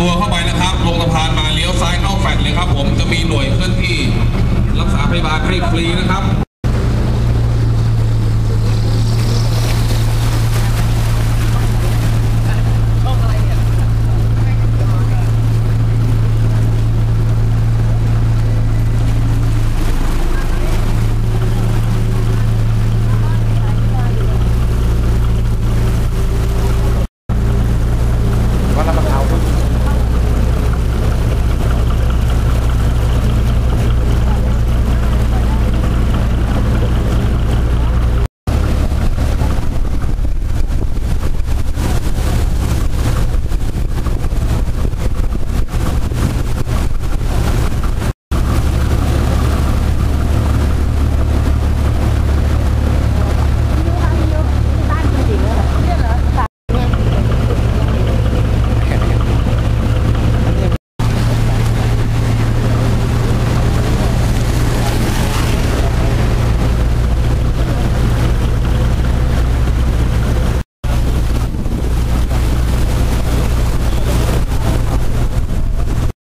บัวเข้าไปนะครับลงสะพานมาเลี้ยวซ้ายเข้าแฟลตเลยครับผมจะมีหน่วยเคลื่อนที่รักษาพยาบาลให้ฟรีนะครับ